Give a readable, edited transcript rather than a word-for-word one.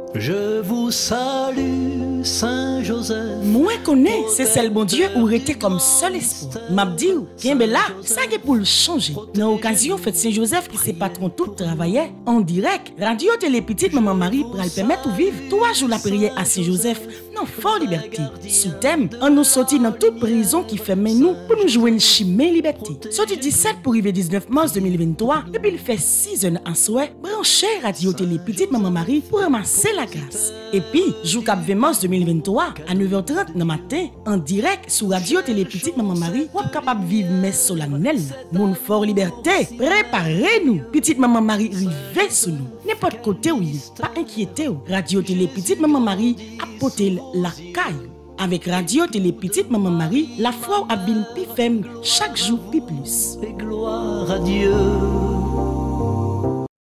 Je vous salue, Saint Joseph. Moi connais, c'est celle bon Dieu ou était comme seul espoir. M'a dit, bien ben là, ça est pour le changer. Dans l'occasion fête Saint-Joseph qui c'est patron tout travaillait en direct. Radio Télé Petite Maman Marie pour le permettre de vivre 3 jours la prière à Saint-Joseph dans fort liberté. Sous thème, on nous sortit dans toute prison qui fait nous pour nous jouer une chimée liberté. Sorti 17 pour arriver 19 mars 2023, et puis il fait 6 ans en souhait, branché Radio Télé Petite Maman Marie pour ramasser la grâce. Et puis, jour 20 mars 2023, à 9h30 dans matin, en direct sur Radio Télé Petite Maman Marie, vous êtes capable de vivre messe solennelle. Mon fort liberté, préparez-nous. Petite Maman Marie, rivez sur nous. N'importe côté où il est, pas inquiétez. Radio Télé Petite Maman Marie, apportez la caille. Avec Radio Télé Petite Maman Marie, la foi a bien plus ferme chaque jour plus plus. Et gloire à Dieu.